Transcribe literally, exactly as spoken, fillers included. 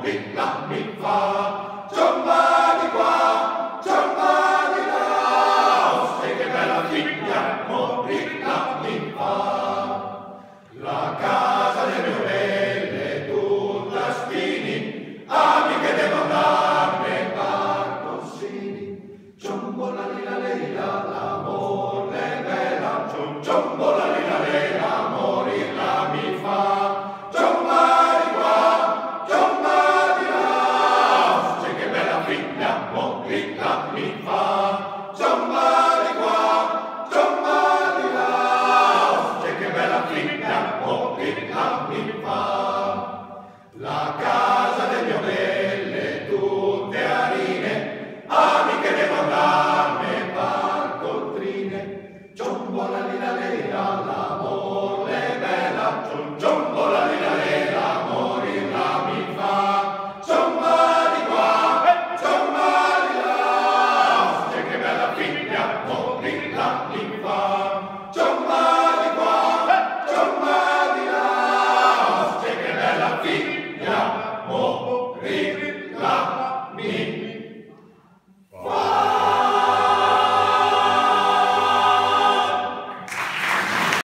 morilla mi fa, ciomba di qua, ciomba di là, sai che bella figlia, morilla mi fa. La casa delle mie belle tutta spini, amiche devo andarne barconcini, ciombola lila leila, l'amore è bella, ciom ciombola lila leila, morilla mi fa, ciomba di qua, ciomba di là, sai che bella figlia, morilla mi fa, ciomba di qua, ciomba di là, sai che bella figlia, morilla mi fa. La casa delle mie belle tutte harine, amiche devo andarne barcoltrine, ciombola lila leila, l'amore è bella, ciom ciombola lila